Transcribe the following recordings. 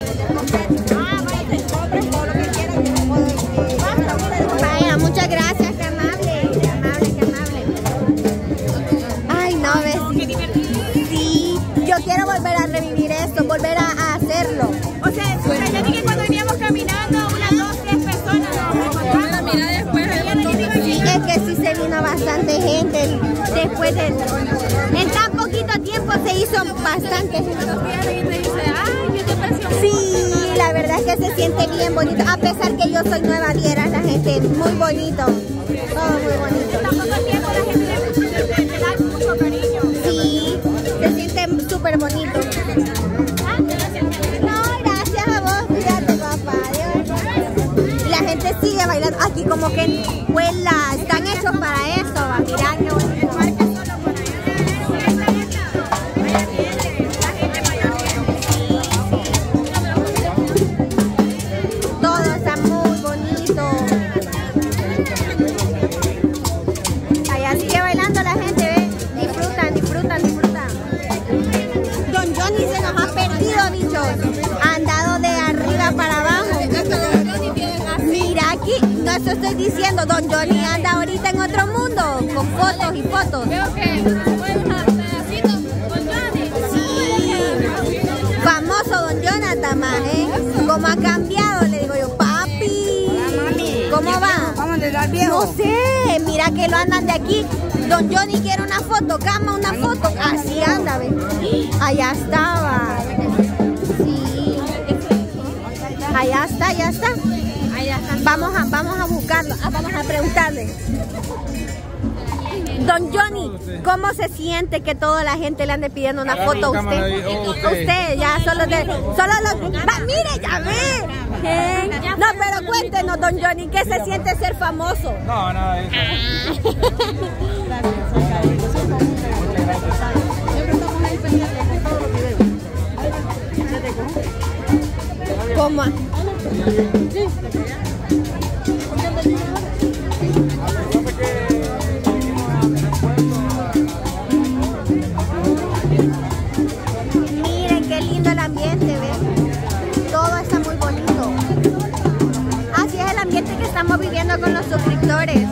Vaya, muchas gracias, qué amable, qué amable, qué amable. Ay, no, ves. Sí, yo quiero volver a revivir esto, volver a hacerlo. O sea, ya dije cuando veníamos caminando, unas 2, 10 personas nos encontramos. Mira, después sí, es que sí se vino bastante gente después de... En tan poquito tiempo se hizo bastante gente. Sí, la verdad es que se siente bien bonito. A pesar que yo soy nueva, vieras la gente, muy bonito. Todo muy bonito. En tan poco tiempo la gente le da mucho cariño. Sí, se siente súper bonito. No, gracias a vos, cuídate, papá. Y la gente sigue bailando. Aquí como que vuela, están hechos para eso. Va, mirá qué bonito. Eso estoy diciendo, Don Johnny anda ahorita en otro mundo, con fotos y fotos. Veo que fue un pedacito con Johnny. Sí, famoso Don Jonathan, ¿eh? ¿Cómo ha cambiado? Le digo yo, papi, ¿cómo va? Vamos a llegar viejo. No sé, mira que lo andan de aquí. Don Johnny quiere una foto, cama, una foto. Así anda, ¿ves? Allá estaba. Sí. Allá está, allá está. Vamos a buscarlo, vamos a preguntarle. Don Johnny, ¿cómo se siente que toda la gente le ande pidiendo una foto a usted? Usted, ya, solo los... Mire, ya ve. No, pero cuéntenos, Don Johnny, ¿qué se siente ser famoso? No, nada de eso. ¿Cómo? Miren qué lindo el ambiente, ¿ves? Todo está muy bonito. Así es el ambiente que estamos viviendo con los suscriptores.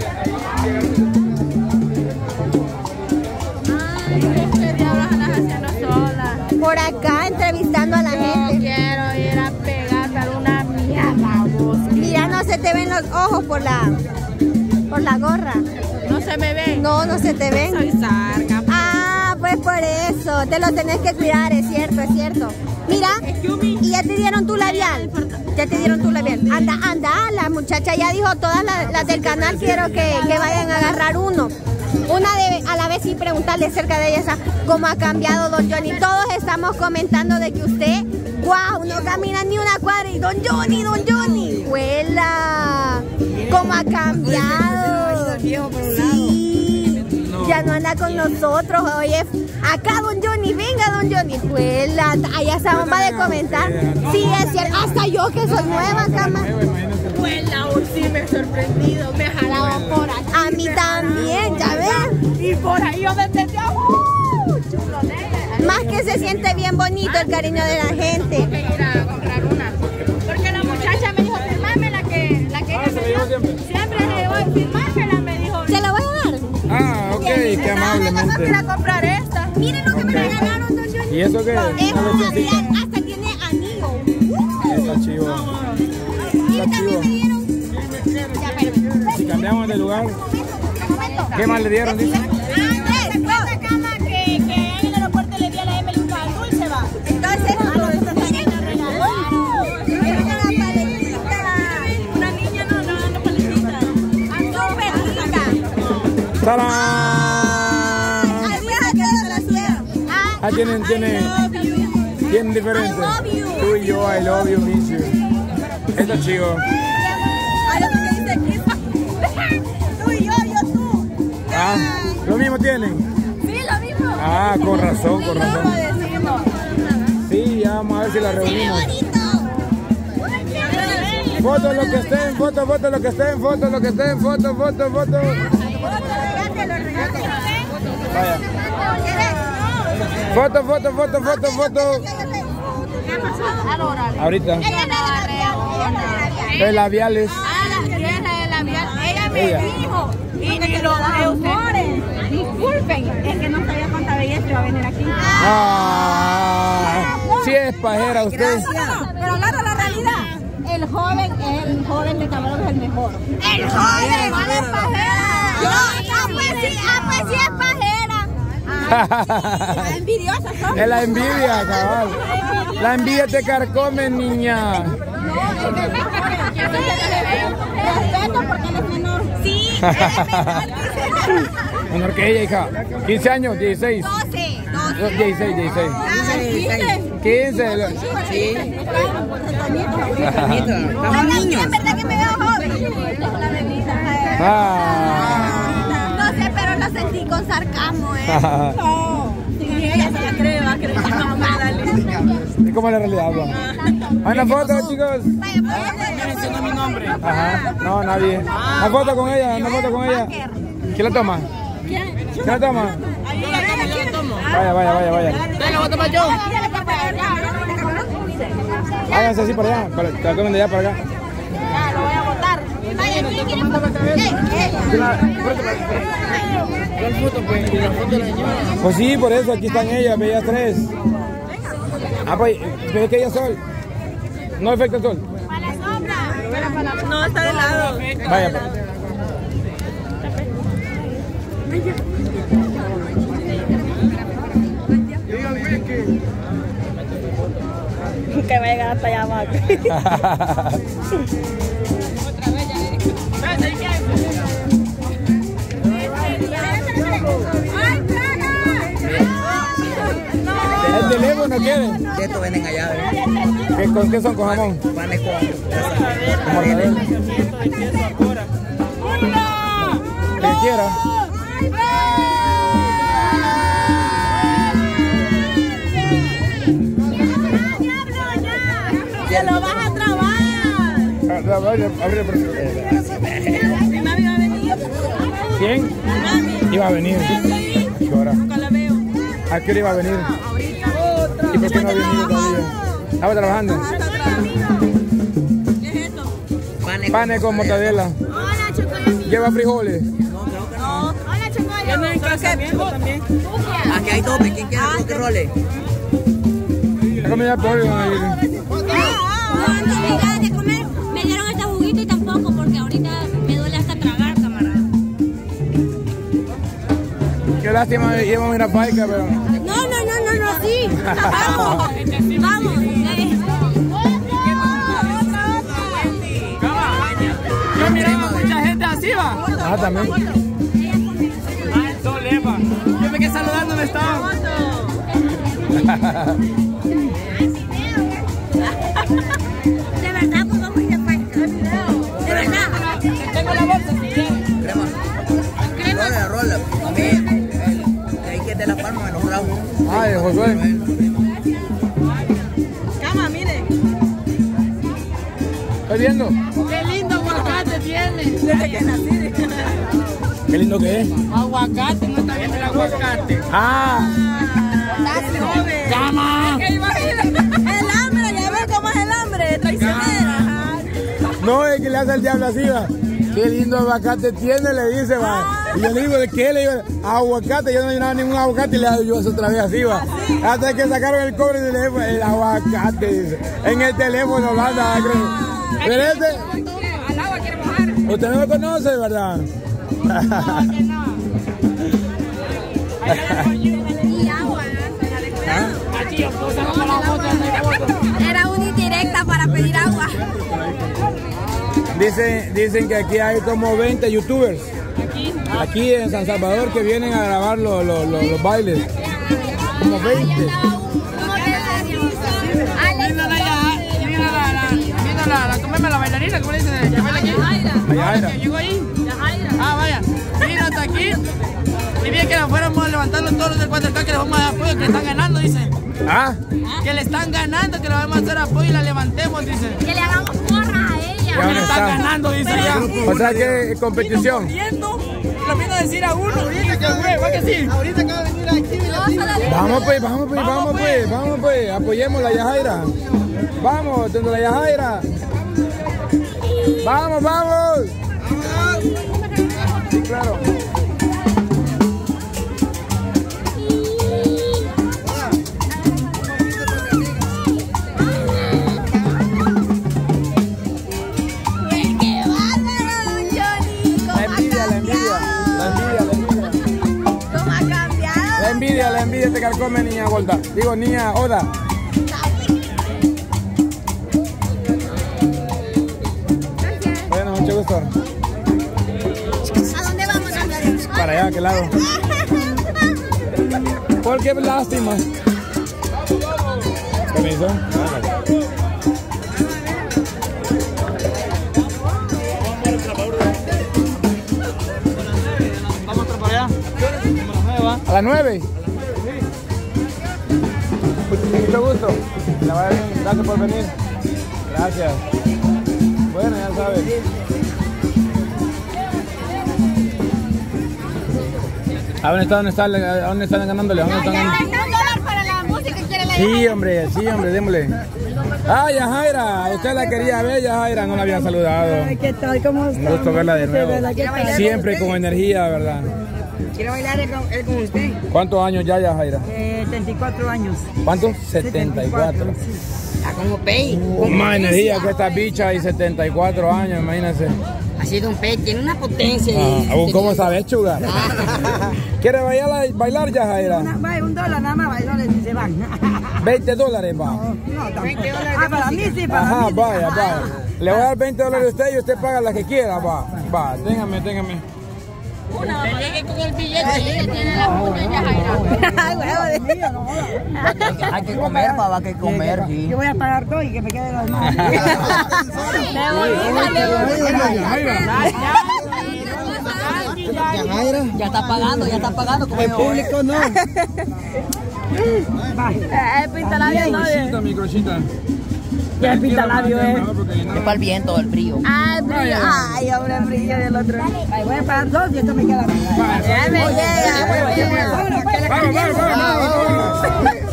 Por acá entrevistando a la gente. Quiero ir a pegar una mierda. Mira, no se te ven los ojos por la gorra. No se me ven. No, no se te ven. Soy sarca. Ah, pues por eso. Te lo tenés que cuidar, es cierto, es cierto. Mira, y ya te dieron tu labial. Ya te dieron tu labial. Anda, anda, la muchacha ya dijo, todas las del canal quiero que vayan a agarrar uno. A la vez y preguntarle acerca de ella, cómo ha cambiado Don Johnny. Todos estamos comentando de que usted, wow, no camina ni una cuadra y Don Johnny, ¡huela! ¿Cómo ha cambiado? Sí, ya no anda con nosotros. Oye, acá Don Johnny, venga Don Johnny, ¡huela! Allá esa bomba de comentar. Sí, es cierto, hasta yo que soy nueva, cama. Huela, sí me he sorprendido, me jalaban por aquí. A mí también, ya ves. Y por ahí yo me sentía más que se siente bien bonito el cariño de la gente. Tengo que ir a comprar una. Porque la muchacha me dijo, firmarme la que ella me dio. Siempre le digo, firmármela, me dijo. ¿Se la voy a dar? Ah, ok, qué amablemente. Tengo que ir a comprar esta. Miren lo que me regalaron, Don Johnny. ¿Y eso qué es? Es una real, hasta tiene anillo. Está chivo. Y también me dieron... Si cambiamos de lugar, ¿qué más le dieron? Dice. Esta cama que en el aeropuerto le di a la Emily un dulce, va. Entonces, miren, Una paletita. Una niña no paletita. súper linda. ¡Tarán! Ah, tienen diferente. Tú y yo, I love you, miss you. Está chido. Tú y yo tú. Ah, ¿lo mismo tienen? Sí, lo mismo. Ah, con razón, con razón. Sí, ya vamos a ver si la reunimos. Fotos lo que estén, fotos lo que estén, fotos lo que estén, fotos. Vaya. Foto. ahorita. Ella es la De labiales. La tierra de labial. Ella me dijo. Y los eufores. Disculpen. Es que no sabía cuánta belleza iba a venir aquí. Sí es pajera usted. Pero hablando de la realidad, el joven de Camarón es el mejor. El joven, no es pajera. Pues sí es pajera. La envidiosa son. Es la envidia, cabal. La envidia te carcome, niña. Respeto porque él es menor. Sí, él es menor. Menor que ella, hija. 15 años, 16. 12. 16. 15. Sí. Estamos niños. Es verdad que me veo joven. No sé, pero lo sentí con sarcasmo, No. Si ella se la cree, va a creer que no me dale. ¿Y cómo es la realidad? ¿Hay una foto, chicos? Mencionó mi nombre. Ajá. No, nadie. Una foto con ella, ¿Quién la toma? ¿Quién la toma? Vaya. ¿Te la voy a tomar yo? Váyanse así para allá, que la tomen de allá para acá. Ya, lo voy a botar. ¿Cuál foto, pues? ¿La foto de la señora? Pues sí, por eso, aquí están ellas, bellas tres. Pues, pero es que ellas son. No afecta el sol. Para la sombra. No, está de lado. Vaya, pues. Que va a llegar hasta allá abajo. ¿El teléfono quiere? De esto venden allá, ¿Con qué son? ¿Con jamón? Panes con Mortadela. ¿Qué quiera? ¡Se lo vas a trabar! ¿Mi mami va a venir? ¿Quién? Mami. Iba a venir. ¿Qué hora? Nunca la veo. ¿A qué hora iba a venir? Ahorita. ¿Y por qué no ha venido todavía? ¿Estaba trabajando? ¿Qué es esto? Panes con mortadela. Hola, Chocoyo. ¿Lleva frijoles? No. Hola, Chocoyo. Yo no en casa viejo también. Aquí hay tope. ¿Quién quiere roque role? ¿La comida pollo? Cuando me ganas de comer, me dieron este juguito y tampoco, porque ahorita me duele hasta tragar, camarada. Qué lástima, íbamos a ir a Paica, pero... No, sí. Vamos. Yo miraba mucha gente así, va. Ah, también. El sol, Eva. Yo me quedé saludando, me estaba. De verdad, pues vamos a ir a Paica. De verdad. Tengo la bolsa, si quieres. Crema. Rola. Hay que de la palma de los bravos. Ay, Josué. Cama, mire. ¿Estás viendo? Qué lindo aguacate tiene. Desde que nací. Qué lindo que es. Aguacate, no está viendo el aguacate. Ah. ¡Llama! El hambre, ya ves cómo es el hambre, traicionera. No, es que le hace el diablo así, va. Qué lindo aguacate tiene, le dice, va. Y yo le digo, ¿de qué? Le digo, aguacate. Yo no llenaba ningún aguacate y le hago yo eso otra vez así, va. Hasta que sacaron el cobre y le digo, el aguacate, dice. En el teléfono, banda, creo. Pero este... Al agua quiere mojar. Usted no me conoce, ¿verdad? Y agua. Era una indirecta para pedir agua. Dicen que aquí hay como 20 youtubers. Aquí en San Salvador que vienen a grabar los bailes. Como 20. Mira la bailarina, ¿cómo le dicen? Yajaira. ¿Llegó ahí? Ah, vaya. Vino hasta aquí. Y bien que la fuéramos levantando todos los del 4K que le vamos a dar apoyo, que le están ganando, dicen. ¿Ah? Que le están ganando, que le vamos a hacer apoyo y la levantemos, dicen. Que le hagamos porra a ella. Que le están ganando, dicen ya. O sea que competición. Lo vino a decir a uno. ¿Va que sí? Ahorita acaba de venir aquí. Vamos pues, apoyemos la Yajaira. Vamos, donde la Yajaira. Vamos, vamos. Sí, claro. La envidia te carcome, niña gorda. Digo, niña Oda. Bueno, mucho gusto. ¿A dónde vamos, Andrés? Para allá, ¿a qué lado? ¿Por qué lástima? ¿Permiso? Vamos a para allá. ¿A las 9? Mucho gusto. La vaya bien. Gracias por venir. Gracias. Bueno, ya sabes. ¿A dónde están ganándole? ¿A dónde están ganándole? $1 para la música, quiere la Sí, hombre, démosle. Ah, Yajaira, usted la quería ver, Yajaira, no la había saludado. Ay, ¿qué tal? ¿Cómo está? Un gusto verla de nuevo. ¿Qué tal? Siempre con energía, ¿verdad? Quiero bailar él con usted. ¿Cuántos años ya, Yajaira? 74 años. ¿Cuántos? 74. Está como pey. Más energía que esta bicha y 74 años, imagínense. Ha sido un pey, tiene una potencia. ¿Cómo sabes, chuga? ¿Quiere bailar, Yajaira? $1 nada más, bailar y se van. $20 va. No, $20. Ah, para mí sí, para mí. Ajá, vaya. Le voy a dar $20 a usted y usted paga la que quiera, va. Téngame. Llegue con el billete y ella tiene la puta y Yajaira. Hay que comer, papá, hay que comer, sí. Yo voy a pagar todo y que me quede los demás. Ya está pagando. Como el público no. Pintalabio no. Mi crochita. Ya pintalabio, Es para el viento, el frío. Ah, el brillo. Ay, hombre, el brillo del otro. Ay, voy a pagar 2 y esto me queda. Ya me llega. Vamos.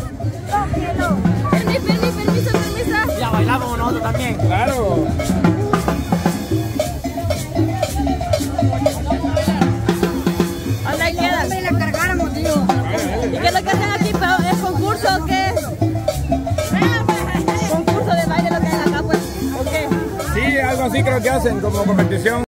Permiso. Ya bailamos nosotros también. Claro. ¿Dónde quedas? Me la cargáramos, tío. ¿Y qué es lo que hacen aquí? ¿Es concurso o qué es? ¿Concurso de baile lo que hay acá, pues? ¿O qué? Sí, algo así creo que hacen, como competición.